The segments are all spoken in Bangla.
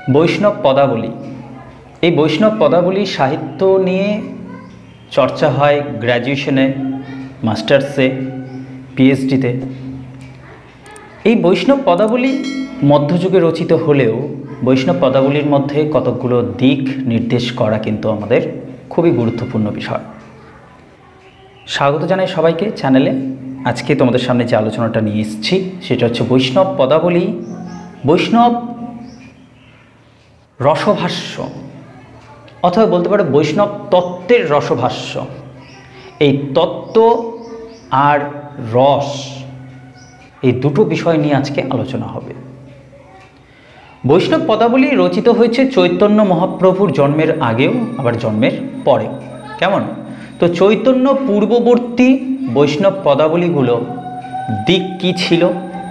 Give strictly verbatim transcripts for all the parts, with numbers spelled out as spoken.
বৈষ্ণব পদাবলী। এই বৈষ্ণব পদাবলী সাহিত্য নিয়ে চর্চা হয় গ্র্যাজুয়েশনে, মাস্টার্সে, পিএইচডিতে। এই বৈষ্ণব পদাবলী মধ্যযুগে রচিত হলেও বৈষ্ণব পদাবলীর মধ্যে কতকগুলো দিক নির্দেশ করা কিন্তু আমাদের খুবই গুরুত্বপূর্ণ বিষয়। স্বাগত জানাই সবাইকে চ্যানেলে। আজকে তোমাদের সামনে যে আলোচনাটা নিয়ে এসেছি সেটা হচ্ছে বৈষ্ণব পদাবলী, বৈষ্ণব রসভাষ্য, অথবা বলতে পারো বৈষ্ণব তত্ত্বের রসভাষ্য। এই তত্ত্ব আর রস, এই দুটো বিষয় নিয়ে আজকে আলোচনা হবে। বৈষ্ণব পদাবলী রচিত হয়েছে চৈতন্য মহাপ্রভুর জন্মের আগেও, আবার জন্মের পরে। কেমন? তো চৈতন্য পূর্ববর্তী বৈষ্ণব পদাবলীগুলো দিক কী ছিল,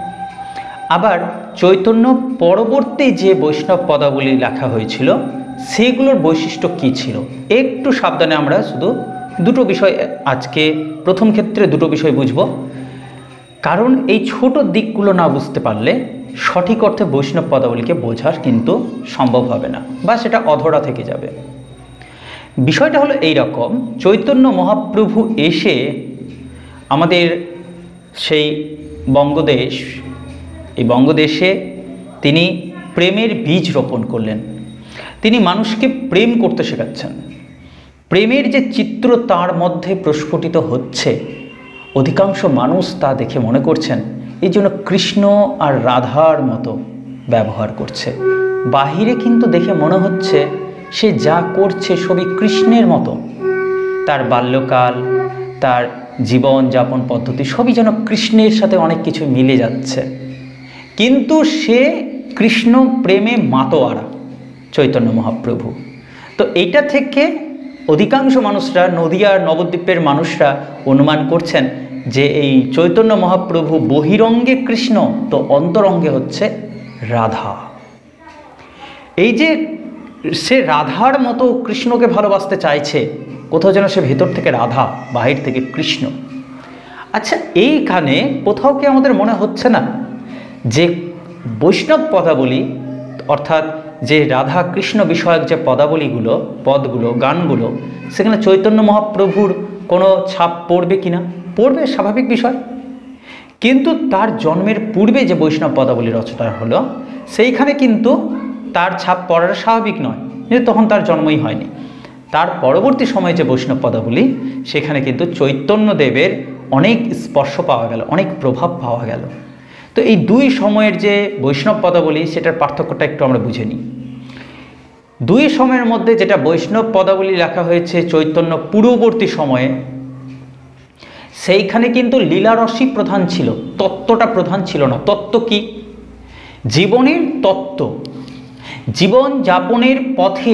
আবার চৈতন্য পরবর্তী যে বৈষ্ণব পদাবলী লেখা হয়েছিল সেগুলোর বৈশিষ্ট্য কী ছিল, একটু সাবধানে আমরা শুধু দুটো বিষয় আজকে প্রথম ক্ষেত্রে দুটো বিষয় বুঝব। কারণ এই ছোট দিকগুলো না বুঝতে পারলে সঠিক অর্থে বৈষ্ণব পদাবলীকে বোঝার কিন্তু সম্ভব হবে না, বা সেটা অধরা থেকে যাবে। বিষয়টা হলো এই রকম, চৈতন্য মহাপ্রভু এসে আমাদের সেই বঙ্গদেশ, এই বঙ্গদেশে তিনি প্রেমের বীজ রোপণ করলেন। তিনি মানুষকে প্রেম করতে শেখাচ্ছেন। প্রেমের যে চিত্র তার মধ্যে প্রস্ফুটিত হচ্ছে, অধিকাংশ মানুষ তা দেখে মনে করছেন এই জন্য কৃষ্ণ আর রাধার মতো ব্যবহার করছে। বাহিরে কিন্তু দেখে মনে হচ্ছে সে যা করছে সবই কৃষ্ণের মতো। তার বাল্যকাল, তার জীবন যাপন পদ্ধতি সবই যেন কৃষ্ণের সাথে অনেক কিছু মিলে যাচ্ছে, কিন্তু সে কৃষ্ণ প্রেমে মাতোয়ারা চৈতন্য মহাপ্রভু। তো এইটা থেকে অধিকাংশ মানুষরা, নদিয়ার নবদ্বীপের মানুষরা অনুমান করছেন যে এই চৈতন্য মহাপ্রভু বহিরঙ্গে কৃষ্ণ, তো অন্তরঙ্গে হচ্ছে রাধা। এই যে সে রাধার মতো কৃষ্ণকে ভালোবাসতে চাইছে, কোথাও যেন সে ভেতর থেকে রাধা, বাহির থেকে কৃষ্ণ। আচ্ছা, এইখানে কোথাও কি আমাদের মনে হচ্ছে না যে বৈষ্ণব পদাবলী, অর্থাৎ যে রাধা কৃষ্ণ বিষয়ক যে পদাবলীগুলো, পদগুলো, গানগুলো, সেখানে চৈতন্য মহাপ্রভুর কোনো ছাপ পড়বে কিনা? পড়বে, স্বাভাবিক বিষয়। কিন্তু তার জন্মের পূর্বে যে বৈষ্ণব পদাবলী রচনা হলো সেইখানে কিন্তু তার ছাপ পড়াটা স্বাভাবিক নয়, কিন্তু তখন তার জন্মই হয়নি। তার পরবর্তী সময়ে যে বৈষ্ণব পদাবলী, সেখানে কিন্তু চৈতন্যদেবের অনেক স্পর্শ পাওয়া গেল, অনেক প্রভাব পাওয়া গেল। তো এই দুই সময়ের যে বৈষ্ণব পদাবলী, সেটার পার্থক্যটা একটু আমরা বুঝে নিই। দুই সময়ের মধ্যে যেটা বৈষ্ণব পদাবলী লেখা হয়েছে চৈতন্য পূর্ববর্তী সময়ে, সেইখানে কিন্তু লীলারসই প্রধান ছিল, তত্ত্বটা প্রধান ছিল না। তত্ত্ব কি? জীবনের তত্ত্ব, জীবন যাপনের পথে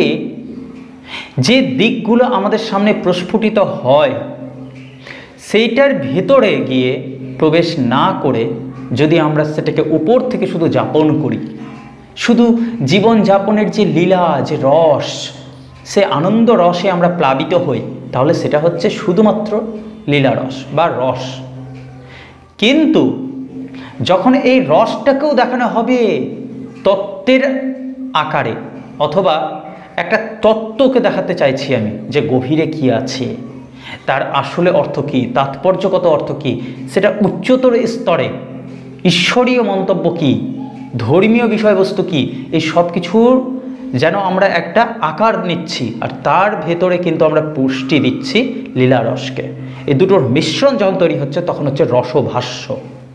যে দিকগুলো আমাদের সামনে প্রস্ফুটিত হয়, সেইটার ভেতরে গিয়ে প্রবেশ না করে যদি আমরা সেটাকে উপর থেকে শুধু যাপন করি, শুধু জীবন যাপনের যে লীলা, যে রস, সে আনন্দ রসে আমরা প্লাবিত হই, তাহলে সেটা হচ্ছে শুধুমাত্র লীলা রস বা রস। কিন্তু যখন এই রসটাকেও দেখানো হবে তত্ত্বের আকারে, অথবা একটা তত্ত্বকে দেখাতে চাইছি আমি যে গভীরে কি আছে, তার আসলে অর্থ কী, তাৎপর্যগত অর্থ কী, সেটা উচ্চতর স্তরে ঈশ্বরীয় মন্তব্য কী, ধর্মীয় বিষয়বস্তু কী, এই সব কিছুর যেন আমরা একটা আকার নিচ্ছি, আর তার ভেতরে কিন্তু আমরা পুষ্টি দিচ্ছি লীলারসকে। এই দুটোর মিশ্রণ যখন তৈরি হচ্ছে তখন হচ্ছে রসভাষ্য।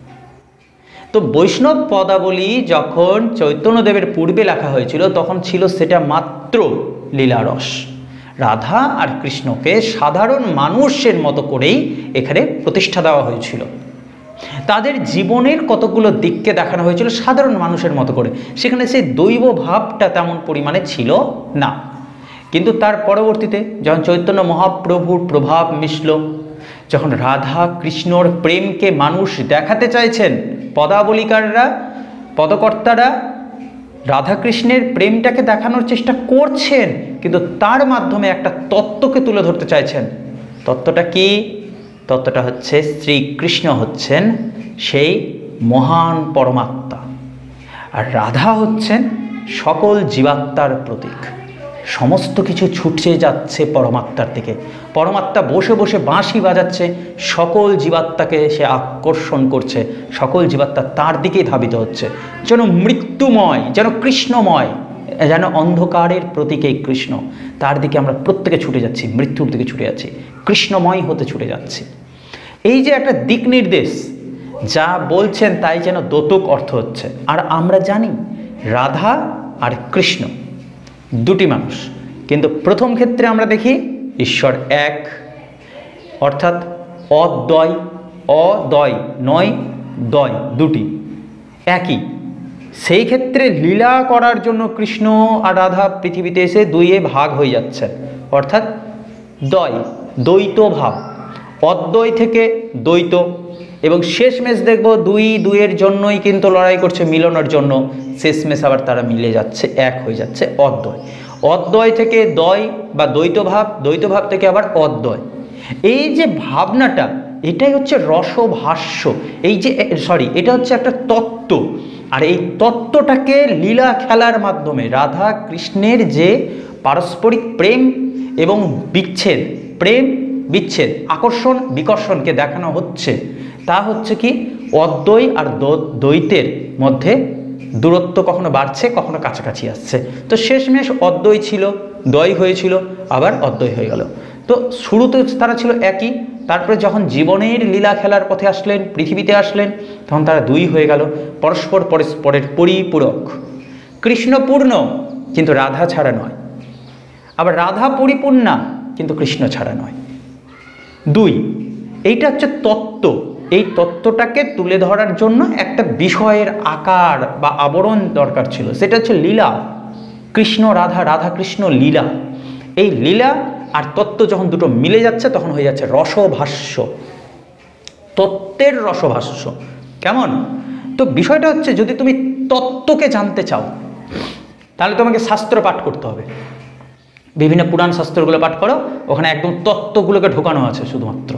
তো বৈষ্ণব পদাবলী যখন চৈতন্যদেবের পূর্বে লেখা হয়েছিল তখন ছিল সেটা মাত্র লীলারস। রাধা আর কৃষ্ণকে সাধারণ মানুষের মতো করেই এখানে প্রতিষ্ঠা দেওয়া হয়েছিল। তাদের জীবনের কতগুলো দিককে দেখানো হয়েছিল সাধারণ মানুষের মতো করে, সেখানে সেই দৈব ভাবটা তেমন পরিমাণে ছিল না। কিন্তু তার পরবর্তীতে যখন চৈতন্য মহাপ্রভুর প্রভাব মিশল, যখন রাধা কৃষ্ণর প্রেমকে মানুষ দেখাতে চাইছেন, পদাবলিকাররা, পদকর্তারা রাধাকৃষ্ণের প্রেমটাকে দেখানোর চেষ্টা করছেন, কিন্তু তার মাধ্যমে একটা তত্ত্বকে তুলে ধরতে চাইছেন। তত্ত্বটা কি? তত্ত্বটা হচ্ছে শ্রীকৃষ্ণ হচ্ছেন সেই মহান পরমাত্মা, আর রাধা হচ্ছেন সকল জীবাত্মার প্রতীক। সমস্ত কিছু ছুটে যাচ্ছে পরমাত্মার দিকে। পরমাত্মা বসে বসে বাঁশি বাজাচ্ছে, সকল জীবাত্মাকে সে আকর্ষণ করছে, সকল জীবাত্মা তার দিকেই ধাবিত হচ্ছে। যেন মৃত্যুময়, যেন কৃষ্ণময়, যেন অন্ধকারের প্রতীক এই কৃষ্ণ, তার দিকে আমরা প্রত্যেকে ছুটে যাচ্ছি, মৃত্যুর দিকে ছুটে যাচ্ছি, কৃষ্ণময় হতে ছুটে যাচ্ছি। এই যে একটা দিক নির্দেশ যা বলছেন তাই যেন দ্যোতক অর্থ হচ্ছে। আর আমরা জানি রাধা আর কৃষ্ণ দুটি মানুষ, কিন্তু প্রথম ক্ষেত্রে আমরা দেখি ঈশ্বর এক, অর্থাৎ অদ্বয়, অদ্বয় নয়, দয় দুটি, একই। সেই ক্ষেত্রে লীলা করার জন্য কৃষ্ণ আর রাধা পৃথিবীতে এসে দুইয়ে ভাগ হয়ে যাচ্ছে, অর্থাৎ দ্বয়, দ্বৈত ভাব, অদ্বয় থেকে দ্বৈত। এবং শেষমেশ দেখব দুই দুইয়ের জন্যই কিন্তু লড়াই করছে মিলনের জন্য, শেষমেশ আবার তারা মিলে যাচ্ছে, এক হয়ে যাচ্ছে, অদ্বয়। অদ্বয় থেকে দ্বয় বা দ্বৈত ভাব, দ্বৈত ভাব থেকে আবার অদ্বয়। এই যে ভাবনাটা, এটাই হচ্ছে রসভাষ্য। এই যে সরি এটা হচ্ছে একটা তত্ত্ব, আর এই তত্ত্বটাকে লীলা খেলার মাধ্যমে রাধা কৃষ্ণের যে পারস্পরিক প্রেম এবং বিচ্ছেদ, প্রেম বিচ্ছেদ, আকর্ষণ বিকর্ষণকে দেখানো হচ্ছে। তা হচ্ছে কি অদ্বয় আর দ্বৈতের মধ্যে দূরত্ব কখনো বাড়ছে, কখনো কাছাকাছি আসছে। তো শেষমেশ অদ্বয় ছিল, দ্বয় হয়েছিল, আবার অদ্বয় হয়ে গেল। তো শুরুতে তারা ছিল একই, তারপরে যখন জীবনের লীলা খেলার পথে আসলেন, পৃথিবীতে আসলেন, তখন তারা দুই হয়ে গেল, পরস্পর পরস্পরের পরিপূরক। কৃষ্ণ পূর্ণ কিন্তু রাধা ছাড়া নয়, আবার রাধা পরিপূর্ণা কিন্তু কৃষ্ণ ছাড়া নয়। দুই, এইটা হচ্ছে তত্ত্ব। এই তত্ত্বটাকে তুলে ধরার জন্য একটা বিষয়ের আকার বা আবরণ দরকার ছিল, সেটা হচ্ছে লীলা। কৃষ্ণ রাধা, রাধা কৃষ্ণ লীলা। এই লীলা আর তত্ত্ব যখন দুটো মিলে যাচ্ছে তখন হয়ে যাচ্ছে রসভাষ্য, তত্ত্বের রসভাষ্য। কেমন? তো বিষয়টা হচ্ছে, যদি তুমি তত্ত্বকে জানতে চাও তাহলে তোমাকে শাস্ত্র পাঠ করতে হবে, বিভিন্ন পুরাণ শাস্ত্রগুলো পাঠ করো, ওখানে একদম তত্ত্বগুলোকে ঢোকানো আছে শুধুমাত্র।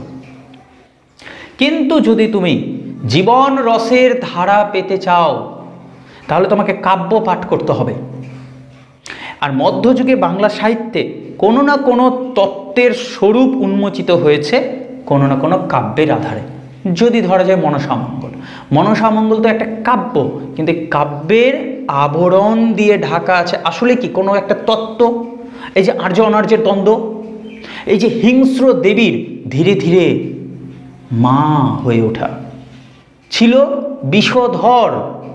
কিন্তু যদি তুমি জীবন রসের ধারা পেতে চাও তাহলে তোমাকে কাব্য পাঠ করতে হবে। আর মধ্যযুগে বাংলা সাহিত্যে কোনো না কোনো তত্ত্বের স্বরূপ উন্মোচিত হয়েছে কোনো না কোনো কাব্যের আধারে। যদি ধরা যায় মনসামঙ্গল, মনসামঙ্গল তো একটা কাব্য, কিন্তু কাব্যের আবরণ দিয়ে ঢাকা আছে আসলে কি কোনো একটা তত্ত্ব। এই যে আর্য অনার্যের দ্বন্দ্ব, এই যে হিংস্র দেবীর ধীরে ধীরে মা হয়ে ওঠা, ছিল বিষধর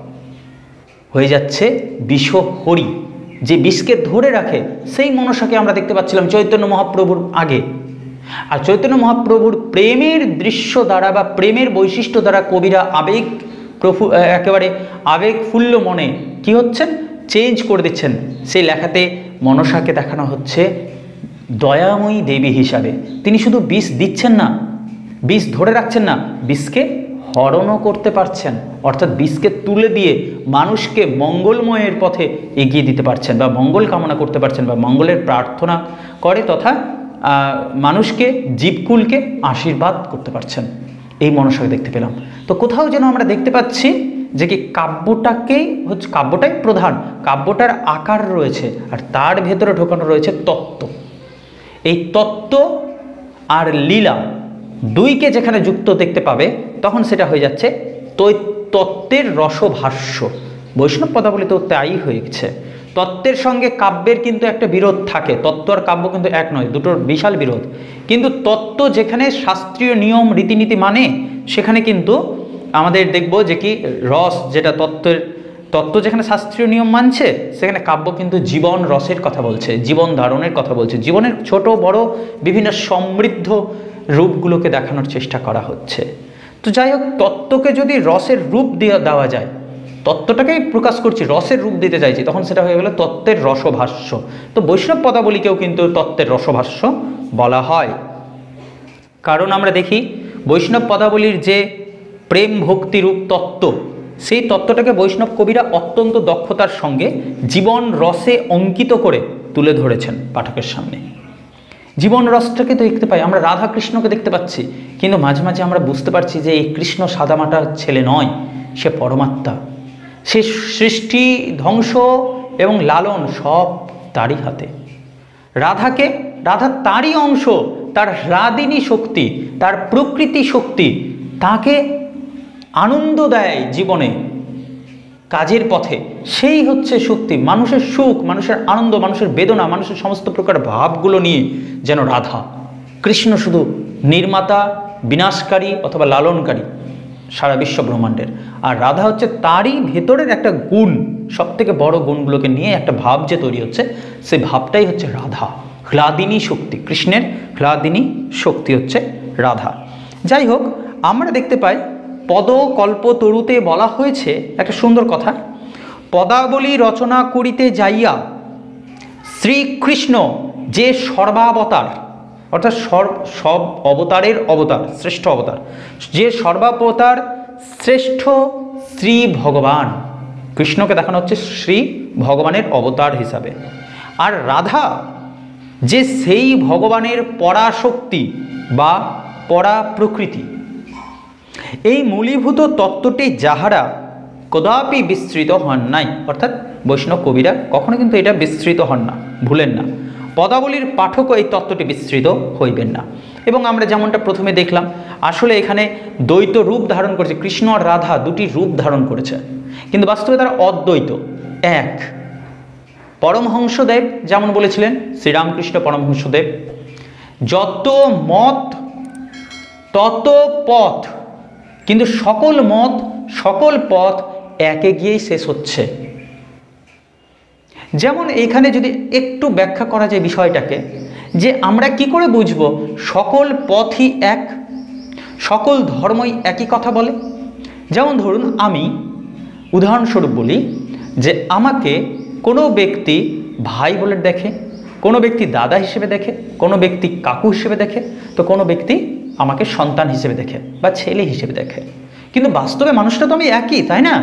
হয়ে যাচ্ছে বিষহরি, যে বিষকে ধরে রাখে সেই মনসাকে আমরা দেখতে পাচ্ছিলাম চৈতন্য মহাপ্রভুর আগে। আর চৈতন্য মহাপ্রভুর প্রেমের দৃশ্য দ্বারা বা প্রেমের বৈশিষ্ট্য দ্বারা কবিরা আবেগ প্রভু একেবারে আবেগফুল্ল মনে কি হচ্ছেন, চেঞ্জ করে দিচ্ছেন। সেই লেখাতে মনসাকে দেখানো হচ্ছে দয়াময়ী দেবী হিসাবে। তিনি শুধু বিষ দিচ্ছেন না, বিষ ধরে রাখছেন না, বিষকে হরণও করতে পারছেন, অর্থাৎ বিষকে তুলে দিয়ে মানুষকে মঙ্গলময়ের পথে এগিয়ে দিতে পারছেন, বা মঙ্গল কামনা করতে পারছেন, বা মঙ্গলের প্রার্থনা করে তথা মানুষকে জীবকুলকে আশীর্বাদ করতে পারছেন। এই মনসাকে দেখতে পেলাম। তো কোথাও যেন আমরা দেখতে পাচ্ছি যে কি কাব্যটাকেই হচ্ছে, কাব্যটাই প্রধান, কাব্যটার আকার রয়েছে আর তার ভেতরে ঢোকানো রয়েছে তত্ত্ব। এই তত্ত্ব আর লীলা দুইকে যেখানে যুক্ত দেখতে পাবে তখন সেটা হয়ে যাচ্ছে তত্ত্বের রসভাষ্য। বৈষ্ণব পদাবলিতেও তাই হয়েছে। তত্ত্বের সঙ্গে কাব্যের কিন্তু একটা বিরোধ থাকে, তত্ত্ব আর কাব্য কিন্তু এক নয়, দুটোর বিশাল বিরোধ। কিন্তু তত্ত্ব যেখানে শাস্ত্রীয় নিয়ম রীতিনীতি মানে সেখানে কিন্তু আমাদের দেখব যে কি রস, যেটা তত্ত্বের তত্ত্ব যেখানে শাস্ত্রীয় নিয়ম মানছে, সেখানে কাব্য কিন্তু জীবন রসের কথা বলছে, জীবন ধারণের কথা বলছে, জীবনের ছোট বড় বিভিন্ন সমৃদ্ধ রূপগুলোকে দেখানোর চেষ্টা করা হচ্ছে। তো যাই হোক, তত্ত্বকে যদি রসের রূপ দেওয়া যায়, তত্ত্বটাকেই প্রকাশ করছি, রসের রূপ দিতে চাইছি, তখন সেটা হয়ে গেল তত্ত্বের রসভাষ্য। তো বৈষ্ণব পদাবলীকেও কিন্তু তত্ত্বের রসভাষ্য বলা হয়। কারণ আমরা দেখি বৈষ্ণব পদাবলীর যে প্রেম ভক্তিরূপ তত্ত্ব, সেই তত্ত্বটাকে বৈষ্ণব কবিরা অত্যন্ত দক্ষতার সঙ্গে জীবন রসে অঙ্কিত করে তুলে ধরেছেন পাঠকের সামনে। জীবন রসটাকে দেখতে পাই, আমরা রাধা কৃষ্ণকে দেখতে পাচ্ছি, কিন্তু মাঝে মাঝে আমরা বুঝতে পারছি যে এই কৃষ্ণ সাদামাটা ছেলে নয়, সে পরমাত্মা। সে সৃষ্টি ধ্বংস এবং লালন সব তারই হাতে। রাধাকে, রাধা তারই অংশ, তার হ্লাদিনী শক্তি, তার প্রকৃতি শক্তি তাকে আনন্দ দেয় জীবনে, কাজের পথে, সেই হচ্ছে শক্তি। মানুষের সুখ, মানুষের আনন্দ, মানুষের বেদনা, মানুষের সমস্ত প্রকার ভাবগুলো নিয়ে যেন রাধা। কৃষ্ণ শুধু নির্মাতা, বিনাশকারী অথবা লালনকারী সারা বিশ্ব ব্রহ্মাণ্ডের, আর রাধা হচ্ছে তারই ভেতরের একটা গুণ, সব থেকে বড় গুণগুলোকে নিয়ে একটা ভাব যে তৈরি হচ্ছে, সেই ভাবটাই হচ্ছে রাধা, হ্লাদিনী শক্তি। কৃষ্ণের হ্লাদিনী শক্তি হচ্ছে রাধা। যাই হোক, আমরা দেখতে পাই পদ কল্প তরুতে বলা হয়েছে একটা সুন্দর কথা, পদাবলী রচনা করিতে যাইয়া শ্রীকৃষ্ণ যে সর্বাবতার, অর্থাৎ সর্ব সব অবতারের অবতার, শ্রেষ্ঠ অবতার, যে সর্বাবতার শ্রেষ্ঠ শ্রী ভগবান, কৃষ্ণকে দেখানো হচ্ছে শ্রী ভগবানের অবতার হিসাবে, আর রাধা যে সেই ভগবানের পরাশক্তি বা পরা প্রকৃতি। এই মূলীভূত তত্ত্বটি যাহারা কদাপি বিস্তৃত হন নাই, অর্থাৎ বৈষ্ণব কবিরা কখনো কিন্তু এটা বিস্তৃত হন না, ভুলেন না। পদাবলীর পাঠকও এই তত্ত্বটি বিস্তৃত হইবেন না। এবং আমরা যেমনটা প্রথমে দেখলাম, আসলে এখানে দ্বৈত রূপ ধারণ করেছে, কৃষ্ণ আর রাধা দুটি রূপ ধারণ করেছে, কিন্তু বাস্তবে তারা অদ্বৈত, এক। পরমহংসদেব যেমন বলেছিলেন, শ্রীরামকৃষ্ণ পরমহংসদেব, যত মত তত পথ, কিন্তু সকল মত সকল পথ একে গিয়েই শেষ হচ্ছে। যেমন এইখানে যদি একটু ব্যাখ্যা করা যায় বিষয়টাকে, যে আমরা কি করে বুঝব সকল পথই এক, সকল ধর্মই একই কথা বলে। যেমন ধরুন, আমি উদাহরণস্বরূপ বলি যে আমাকে কোনো ব্যক্তি ভাই বলে দেখে, কোনো ব্যক্তি দাদা হিসেবে দেখে, কোনো ব্যক্তি কাকু হিসেবে দেখে, তো কোনো ব্যক্তি আমাকে সন্তান হিসেবে দেখে বা ছেলে হিসেবে দেখে, কিন্তু বাস্তবে মানুষটা তো আমি একই, তাই না?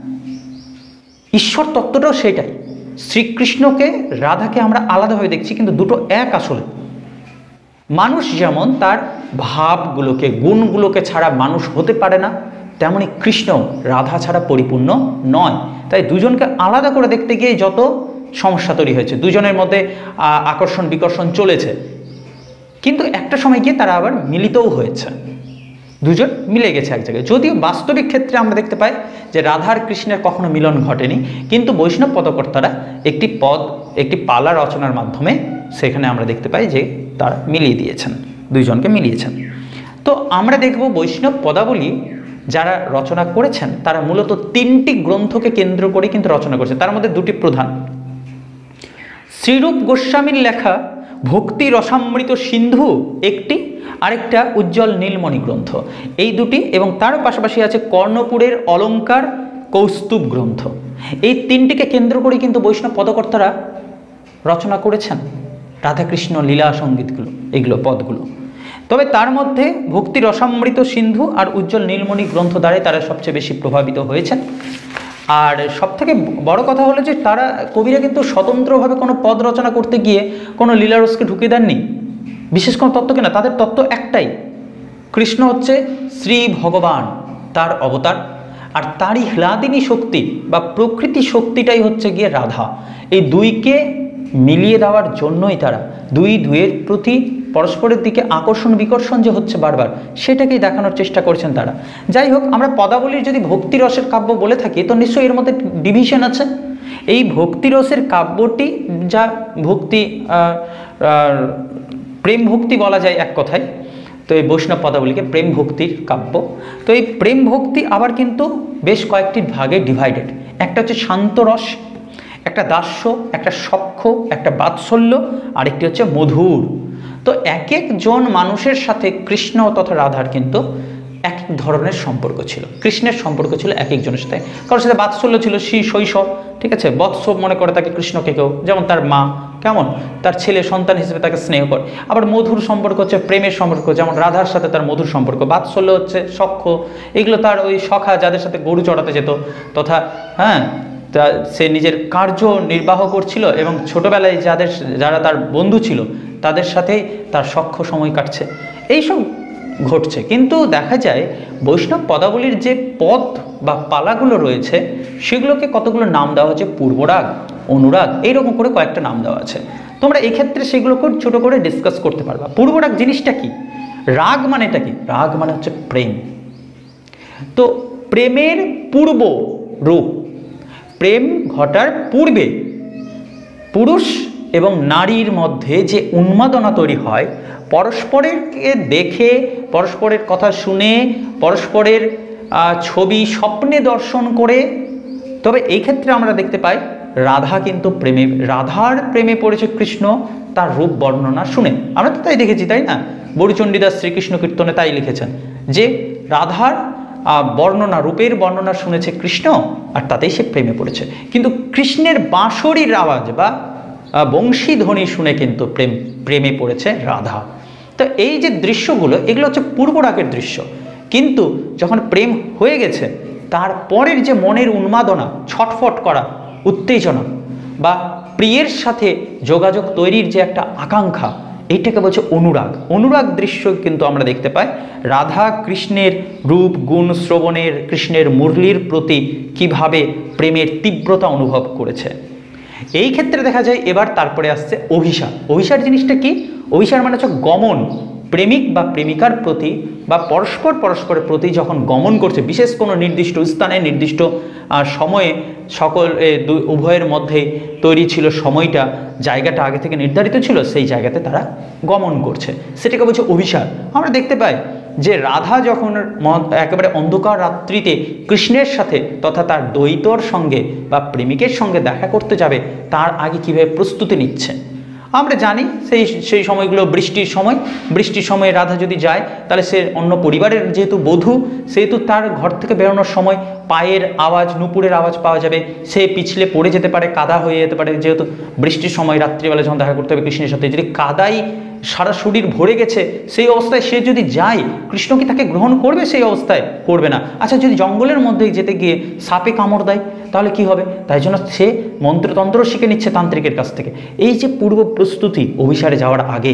ঈশ্বর তত্ত্বটাও সেটাই। শ্রীকৃষ্ণকে, রাধাকে আমরা আলাদাভাবে দেখছি, কিন্তু দুটো এক আসলে। মানুষ যেমন তার ভাবগুলোকে, গুণগুলোকে ছাড়া মানুষ হতে পারে না, তেমনি কৃষ্ণ রাধা ছাড়া পরিপূর্ণ নয়। তাই দুজনকে আলাদা করে দেখতে গিয়ে যত সমস্যা তৈরি হয়েছে, দুজনের মধ্যে আকর্ষণ বিকর্ষণ চলেছে, কিন্তু একটা সময় গিয়ে তারা আবার মিলিতও হয়েছে, দুজন মিলে গেছে এক জায়গায়। যদিও বাস্তবিক ক্ষেত্রে আমরা দেখতে পাই যে রাধার কৃষ্ণের কখনো মিলন ঘটেনি, কিন্তু বৈষ্ণব পদকর্তারা একটি পদ, একটি পালা রচনার মাধ্যমে সেখানে আমরা দেখতে পাই যে তারা মিলিয়ে দিয়েছেন, দুইজনকে মিলিয়েছেন। তো আমরা দেখব বৈষ্ণব পদাবলী যারা রচনা করেছেন তারা মূলত তিনটি গ্রন্থকে কেন্দ্র করে কিন্তু রচনা করেছেন। তার মধ্যে দুটি প্রধান, শ্রীরূপ গোস্বামীর লেখা ভক্তি রসামৃত সিন্ধু একটি, আরেকটা উজ্জ্বল নীলমণি গ্রন্থ, এই দুটি, এবং তার পাশাপাশি আছে কর্ণপুরের অলঙ্কার কৌস্তুভ গ্রন্থ। এই তিনটিকে কেন্দ্র করে কিন্তু বৈষ্ণব পদকর্তারা রচনা করেছেন রাধাকৃষ্ণ লীলা সঙ্গীতগুলো, এইগুলো পদগুলো। তবে তার মধ্যে ভক্তি রসামৃত সিন্ধু আর উজ্জ্বল নীলমণি গ্রন্থ দ্বারাই তারা সবচেয়ে বেশি প্রভাবিত হয়েছেন। আর সবথেকে বড় কথা হলো যে তারা কবিরা কিন্তু স্বতন্ত্রভাবে কোনো পদ রচনা করতে গিয়ে কোনো লীলারসকে ঢুকিয়ে দেননি, বিশেষ কোনো তত্ত্বকে না, তাদের তত্ত্ব একটাই, কৃষ্ণ হচ্ছে শ্রী ভগবান, তার অবতার, আর তারই হ্লাদিনী শক্তি বা প্রকৃতি শক্তিটাই হচ্ছে গিয়ে রাধা। এই দুইকে মিলিয়ে দেওয়ার জন্যই তারা দুই দুয়ের প্রতি পরস্পরের দিকে আকর্ষণ বিকর্ষণ যে হচ্ছে বারবার, সেটাকেই দেখানোর চেষ্টা করছেন তারা। যাই হোক, আমরা পদাবলীর যদি ভক্তিরসের কাব্য বলে থাকি তো নিশ্চয়ই এর মধ্যে ডিভিশন আছে। এই ভক্তিরসের কাব্যটি যা ভক্তি, প্রেম ভক্তি বলা যায় এক কথায়, তো এই বৈষ্ণব পদাবলীকে প্রেম ভক্তির কাব্য। তো এই প্রেম ভক্তি আবার কিন্তু বেশ কয়েকটি ভাগে ডিভাইডেড। একটা হচ্ছে শান্তরস, একটা দাস্য, একটা সখ্য, একটা বাৎসল্য, আরেকটি হচ্ছে মধুর। তো এক একজন মানুষের সাথে কৃষ্ণ তথা রাধার কিন্তু এক এক ধরনের সম্পর্ক ছিল। কৃষ্ণের সম্পর্ক ছিল এক একজনের সাথে, কারোর সাথে বাৎসল্য ছিল শ্রী শৈশব, ঠিক আছে, বৎস মনে করে তাকে কৃষ্ণকে কেউ, যেমন তার মা কেমন তার ছেলে সন্তান হিসেবে তাকে স্নেহ করে। আবার মধুর সম্পর্ক হচ্ছে প্রেমের সম্পর্ক, যেমন রাধার সাথে তার মধুর সম্পর্ক। বাৎসল্য হচ্ছে সখ্য, এগুলো তার ওই সখা যাদের সাথে গরু চড়াতে যেত, তথা হ্যাঁ তা সে নিজের কার্য নির্বাহ করছিল এবং ছোটোবেলায় যাদের যারা তার বন্ধু ছিল তাদের সাথেই তার সখ্য সময় কাটছে। এইসব ঘটছে। কিন্তু দেখা যায় বৈষ্ণব পদাবলীর যে পদ বা পালাগুলো রয়েছে সেগুলোকে কতগুলো নাম দেওয়া হচ্ছে, পূর্বরাগ, অনুরাগ, এইরকম করে কয়েকটা নাম দেওয়া আছে। তোমরা এই ক্ষেত্রে সেগুলোকে ছোট করে ডিসকাস করতে পারবা। পূর্বরাগ জিনিসটা কি, রাগ মানেটা কি? রাগ মানে হচ্ছে প্রেম। তো প্রেমের পূর্ব রূপ, প্রেম ঘটার পূর্বে পুরুষ এবং নারীর মধ্যে যে উন্মাদনা তৈরি হয়, পরস্পরকে দেখে, পরস্পরের কথা শুনে, পরস্পরের ছবি স্বপ্নে দর্শন করে। তবে এই ক্ষেত্রে আমরা দেখতে পাই রাধা কিন্তু প্রেমে, রাধার প্রেমে পড়েছে কৃষ্ণ তার রূপ বর্ণনা শুনে। আমরা তো তাই দেখেছি, তাই না? বরুচণ্ডীদাস শ্রীকৃষ্ণ কীর্তনে তাই লিখেছেন যে রাধার বর্ণনা, রূপের বর্ণনা শুনেছে কৃষ্ণ আর তাতেই সে প্রেমে পড়েছে। কিন্তু কৃষ্ণের বাঁশরির আওয়াজ বা বংশী ধ্বনি শুনে কিন্তু প্রেম প্রেমে পড়েছে রাধা। তো এই যে দৃশ্যগুলো, এগুলো হচ্ছে পূর্বরাগের দৃশ্য। কিন্তু যখন প্রেম হয়ে গেছে তারপরের যে মনের উন্মাদনা, ছটফট করা, উত্তেজনা বা প্রিয়ের সাথে যোগাযোগ তৈরির যে একটা আকাঙ্ক্ষা, এইটাকে বলছে অনুরাগ। অনুরাগ দৃশ্য কিন্তু আমরা দেখতে পাই রাধা কৃষ্ণের রূপ গুণ শ্রবণের, কৃষ্ণের মুরলীর প্রতি কিভাবে প্রেমের তীব্রতা অনুভব করেছে। এই ক্ষেত্রে দেখা যায় এবার তারপরে আসছে অভিসার। অভিসার জিনিসটা কি? অভিসার মানে হচ্ছে গমন। প্রেমিক বা প্রেমিকার প্রতি বা পরস্পর পরস্পরের প্রতি যখন গমন করছে, বিশেষ কোনো নির্দিষ্ট স্থানে নির্দিষ্ট সময়ে, সকল উভয়ের মধ্যে তৈরি ছিল সময়টা, জায়গাটা আগে থেকে নির্ধারিত ছিল, সেই জায়গাতে তারা গমন করছে, সেটাকে বলছে অভিসার। আমরা দেখতে পাই যে রাধা যখন একেবারে অন্ধকার রাত্রিতে কৃষ্ণের সাথে তথা তার দ্বৈতর সঙ্গে বা প্রেমিকের সঙ্গে দেখা করতে যাবে, তার আগে কীভাবে প্রস্তুতি নিচ্ছে আমরা জানি। সেই সেই সময়গুলো বৃষ্টির সময়, বৃষ্টির সময় রাধা যদি যায় তাহলে সে অন্য পরিবারের যেহেতু বধূ, সেহেতু তার ঘর থেকে বেরোনোর সময় পায়ের আওয়াজ, নুপুরের আওয়াজ পাওয়া যাবে, সে পিছলে পড়ে যেতে পারে, কাদা হয়ে যেতে পারে। যেহেতু বৃষ্টির সময় রাত্রিবেলা যখন দেখা করতে হবে কৃষ্ণের সাথে, যদি কাদাই সারা শরীর ভরে গেছে, সেই অবস্থায় সে যদি যায়, কৃষ্ণ কি তাকে গ্রহণ করবে? সেই অবস্থায় করবে না। আচ্ছা, যদি জঙ্গলের মধ্যে যেতে গিয়ে সাপে কামড় দেয় তাহলে কি হবে? তাই জন্য সে মন্ত্রতন্ত্র শিখে নিচ্ছে তান্ত্রিকের কাছ থেকে। এই যে পূর্ব প্রস্তুতি অভিসারে যাওয়ার আগে,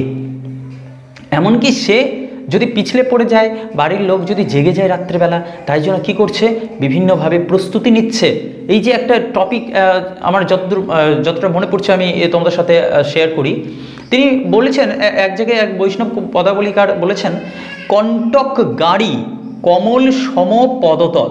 এমনকি সে যদি পিছলে পড়ে যায়, বাড়ির লোক যদি জেগে যায় রাত্রেবেলা, তাই জন্য কী করছে? বিভিন্নভাবে প্রস্তুতি নিচ্ছে। এই যে একটা টপিক আমার যতদূর যতটা মনে পড়ছে আমি তোমাদের সাথে শেয়ার করি। তিনি বলেছেন, এক জায়গায় এক বৈষ্ণব পদাবলিকার বলেছেন, কণ্টক গাড়ি কমল সম পদতল,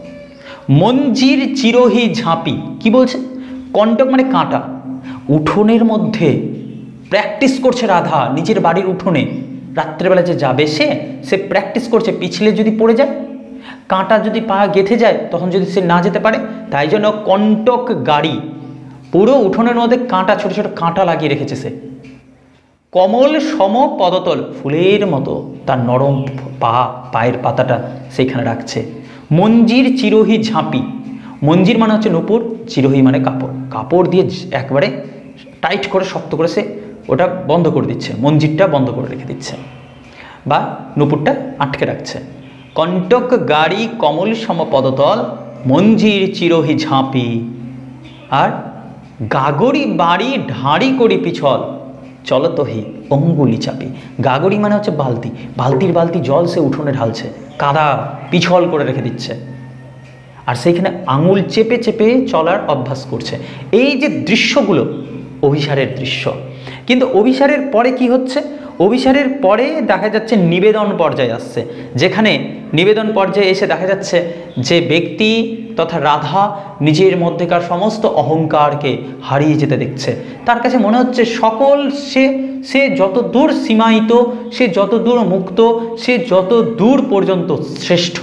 মঞ্জির চিরহি ঝাঁপি। কি বলছে? কণ্টক মানে কাঁটা। উঠোনের মধ্যে প্র্যাকটিস করছে রাধা, নিজের বাড়ির উঠোনে রাত্রেবেলা যে যাবে সে সে প্র্যাকটিস করছে। পিছলে যদি পড়ে যায়, কাঁটা যদি পা গেঁথে যায়, তখন যদি সে না যেতে পারে, তাই জন্য কণ্টক গাড়ি, পুরো উঠোনের মধ্যে কাঁটা, ছোট ছোট কাঁটা লাগিয়ে রেখেছে সে। কমল সম পদতল, ফুলের মতো তার নরম পা, পায়ের পাতাটা সেইখানে রাখছে। মঞ্জির চিরহি ঝাঁপি, মঞ্জির মানে হচ্ছে নুপুর, চিরহি মানে কাপড়, কাপড় দিয়ে একবারে টাইট করে শক্ত করে সে ওটা বন্ধ করে দিচ্ছে, মঞ্জিরটা বন্ধ করে রেখে দিচ্ছে বা নুপুরটা আটকে রাখছে। কণ্টক গাড়ি কমল সম পদতল, মঞ্জির চিরহি ঝাঁপি। আর গাগরি বাড়ি ঢাঁড়ি করি পিছল, চলতহি অঙ্গুলি চাপি। গাগরি মানে হচ্ছে বালতি, বালতির বালতি জল সে উঠোনে ঢালছে, কাদা পিছল করে রেখে দিচ্ছে, আর সেইখানে আঙুল চেপে চেপে চলার অভ্যাস করছে। এই যে দৃশ্যগুলো অভিসারের দৃশ্য। কিন্তু অভিসারের পরে কি হচ্ছে? অভিসারের পরে দেখা যাচ্ছে নিবেদন পর্যায়ে আসছে, যেখানে নিবেদন পর্যায়ে এসে দেখা যাচ্ছে যে ব্যক্তি তথা রাধা নিজের মধ্যেকার সমস্ত অহংকারকে হারিয়ে যেতে দেখছে। তার কাছে মনে হচ্ছে সকল সে সে যত দূর সীমায়িত, সে যত দূর মুক্ত, সে যত দূর পর্যন্ত শ্রেষ্ঠ,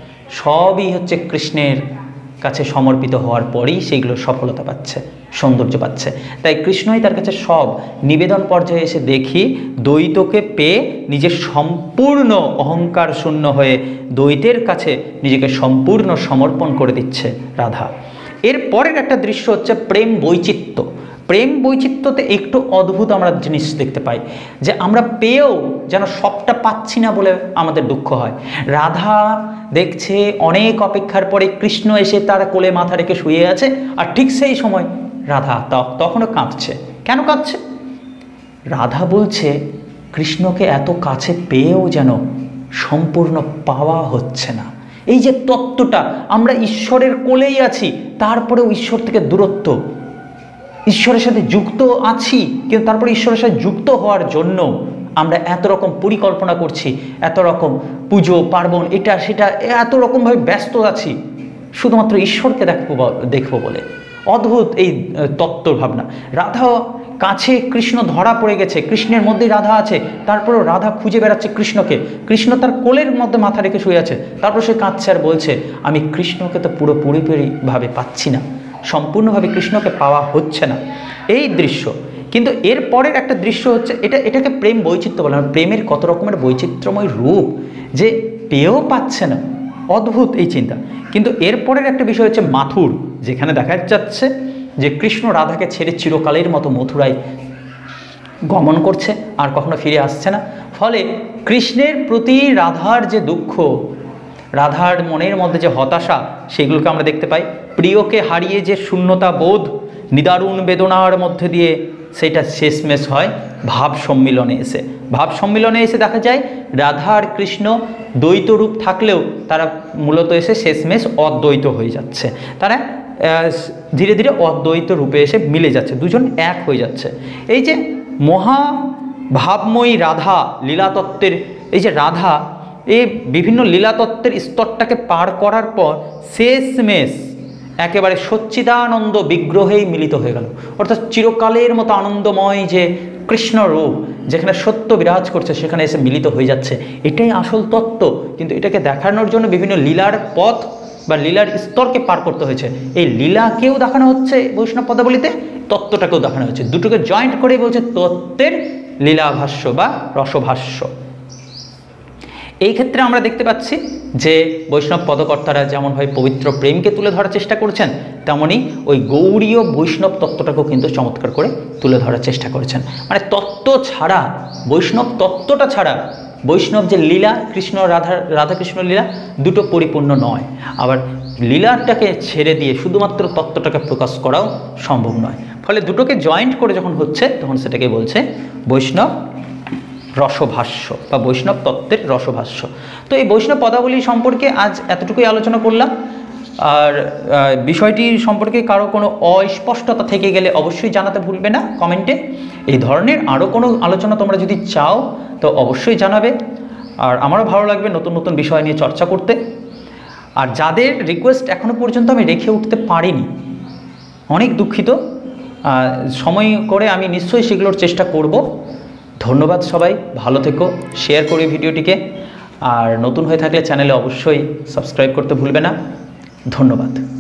সবই হচ্ছে কৃষ্ণের কাছে সমর্পিত হওয়ার পরেই সেইগুলো সফলতা পাচ্ছে, সৌন্দর্য পাচ্ছে। তাই কৃষ্ণই তার কাছে সব। নিবেদন পর্যায়ে এসে দেখি দ্বৈতকে পেয়ে নিজের সম্পূর্ণ অহংকার শূন্য হয়ে দ্বৈতের কাছে নিজেকে সম্পূর্ণ সমর্পণ করে দিচ্ছে রাধা। এর পরের একটা দৃশ্য হচ্ছে প্রেম বৈচিত্র্য। প্রেম বৈচিত্র্যতে একটু অদ্ভুত আমরা জিনিস দেখতে পাই, যে আমরা পেয়েও যেন সবটা পাচ্ছি না বলে আমাদের দুঃখ হয়। রাধা দেখছে অনেক অপেক্ষার পরে কৃষ্ণ এসে তার কোলে মাথা রেখে শুয়ে আছে, আর ঠিক সেই সময় রাধা তখনও কাঁদছে। কেন কাঁদছে? রাধা বলছে কৃষ্ণকে এত কাছে পেয়েও যেন সম্পূর্ণ পাওয়া হচ্ছে না। এই যে তত্ত্বটা, আমরা ঈশ্বরের কোলেই আছি, তারপরেও ঈশ্বর থেকে দূরত্ব, ঈশ্বরের সাথে যুক্ত আছি কিন্তু তারপরে ঈশ্বরের সাথে যুক্ত হওয়ার জন্য আমরা এত রকম পরিকল্পনা করছি, এত রকম পুজো পার্বণ এটা সেটা এত রকমভাবে ব্যস্ত আছি শুধুমাত্র ঈশ্বরকে দেখবো দেখবো বলে। অদ্ভুত এই তত্ত্বর ভাবনা। রাধা কাছে কৃষ্ণ ধরা পড়ে গেছে, কৃষ্ণের মধ্যেই রাধা আছে, তারপরেও রাধা খুঁজে বেড়াচ্ছে কৃষ্ণকে, কৃষ্ণ তার কোলের মধ্যে মাথা রেখে শুয়ে আছে, তারপর সে কাঁদছে আর বলছে আমি কৃষ্ণকে তো পুরো পুরোপুরিভাবে পাচ্ছি না, সম্পূর্ণভাবে কৃষ্ণকে পাওয়া হচ্ছে না। এই দৃশ্য। কিন্তু এর পরের একটা দৃশ্য হচ্ছে, এটা এটাকে প্রেম বৈচিত্র্য বলে। প্রেমের কত রকমের বৈচিত্র্যময় রূপ যে পেয়েও পাচ্ছে না, অদ্ভুত এই চিন্তা। কিন্তু এরপরের একটা বিষয় হচ্ছে মাথুর, যেখানে দেখা যাচ্ছে যে কৃষ্ণ রাধাকে ছেড়ে চিরকালের মতো মথুরায় গমন করছে, আর কখনো ফিরে আসছে না। ফলে কৃষ্ণের প্রতি রাধার যে দুঃখ, রাধার মনের মধ্যে যে হতাশা, সেগুলোকে আমরা দেখতে পাই। প্রিয়কে হারিয়ে যে শূন্যতা বোধ, নিদারুণ বেদনার মধ্যে দিয়ে সেটা শেষমেশ হয় ভাব সম্মিলনে এসে। ভাব সম্মিলনে এসে দেখা যায় রাধা আর কৃষ্ণ দ্বৈত রূপ থাকলেও তারা মূলত এসে শেষমেশ অদ্বৈত হয়ে যাচ্ছে, তারা ধীরে ধীরে অদ্বৈত রূপে এসে মিলে যাচ্ছে, দুজন এক হয়ে যাচ্ছে। এই যে মহা ভাবময়ী রাধা লীলাতত্ত্বের, এই যে রাধা এই বিভিন্ন লীলাতত্ত্বের স্তরটাকে পার করার পর শেষমেশ একেবারে সচ্চিদানন্দ বিগ্রহেই মিলিত হয়ে গেল, অর্থাৎ চিরকালের মতো আনন্দময় যে কৃষ্ণ রূপ, যেখানে সত্য বিরাজ করছে সেখানে এসে মিলিত হয়ে যাচ্ছে। এটাই আসল তত্ত্ব। কিন্তু এটাকে দেখানোর জন্য বিভিন্ন লীলার পথ বা লীলার স্তরকে পার করতে হয়েছে। এই লীলাকেও দেখানো হচ্ছে বৈষ্ণব পদাবলিতে, তত্ত্বটাকেও দেখানো হচ্ছে, দুটোকে জয়েন্ট করেই বলছে তত্ত্বের লীলাভাষ্য বা রসভাষ্য। এই ক্ষেত্রে আমরা দেখতে পাচ্ছি যে বৈষ্ণব পদকর্তারা যেমনভাবে পবিত্র প্রেমকে তুলে ধরার চেষ্টা করছেন, তেমনই ওই গৌড়ীয় বৈষ্ণব তত্ত্বটাকেও কিন্তু চমৎকার করে তুলে ধরার চেষ্টা করেছেন। মানে তত্ত্ব ছাড়া, বৈষ্ণব তত্ত্বটা ছাড়া বৈষ্ণব যে লীলা, কৃষ্ণ রাধা রাধাকৃষ্ণ লীলা দুটো পরিপূর্ণ নয়। আবার লীলাটাকে ছেড়ে দিয়ে শুধুমাত্র তত্ত্বটাকে প্রকাশ করাও সম্ভব নয়। ফলে দুটোকে জয়েন্ট করে যখন হচ্ছে তখন সেটাকে বলছে বৈষ্ণব রসভাষ্য বা বৈষ্ণব তত্ত্বের রসভাষ্য। তো এই বৈষ্ণব পদাবলী সম্পর্কে আজ এতটুকুই আলোচনা করলাম। আর বিষয়টি সম্পর্কে কারো কোনো অস্পষ্টতা থেকে গেলে অবশ্যই জানাতে ভুলবে না কমেন্টে। এই ধরনের আরও কোনো আলোচনা তোমরা যদি চাও তো অবশ্যই জানাবে, আর আমারও ভালো লাগবে নতুন নতুন বিষয় নিয়ে চর্চা করতে। আর যাদের রিকোয়েস্ট এখনও পর্যন্ত আমি রেখে উঠতে পারিনি, অনেক দুঃখিত, সময় করে আমি নিশ্চয়ই সেগুলোর চেষ্টা করব। ধন্যবাদ সবাই, ভালো থেকো, শেয়ার করি ভিডিওটিকে, আর নতুন হয়ে থাকলে চ্যানেলে অবশ্যই সাবস্ক্রাইব করতে ভুলবে না। ধন্যবাদ।